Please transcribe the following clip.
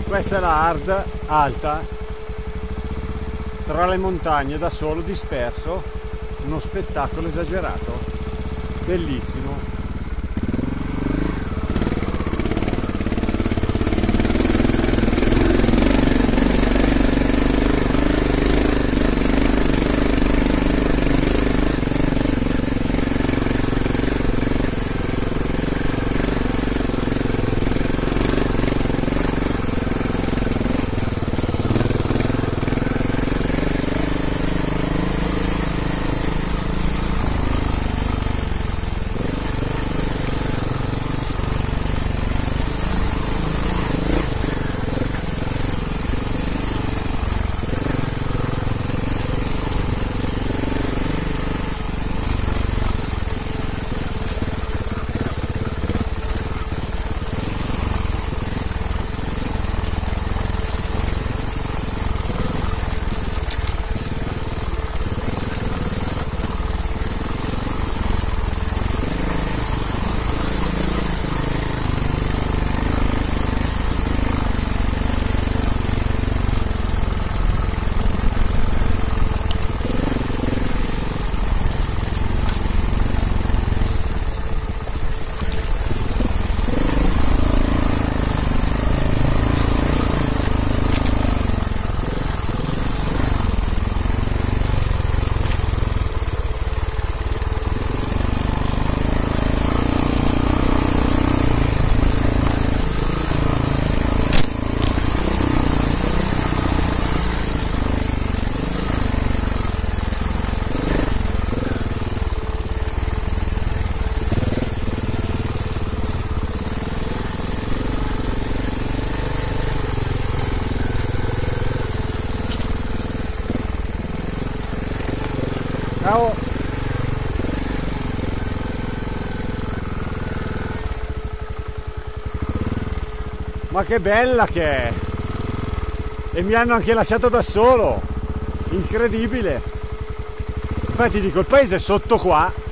Questa è la hard alta tra le montagne, da solo, disperso, uno spettacolo esagerato, bellissimo. Ciao! Ma che bella che è! E mi hanno anche lasciato da solo! Incredibile! Infatti dico, il paese è sotto qua.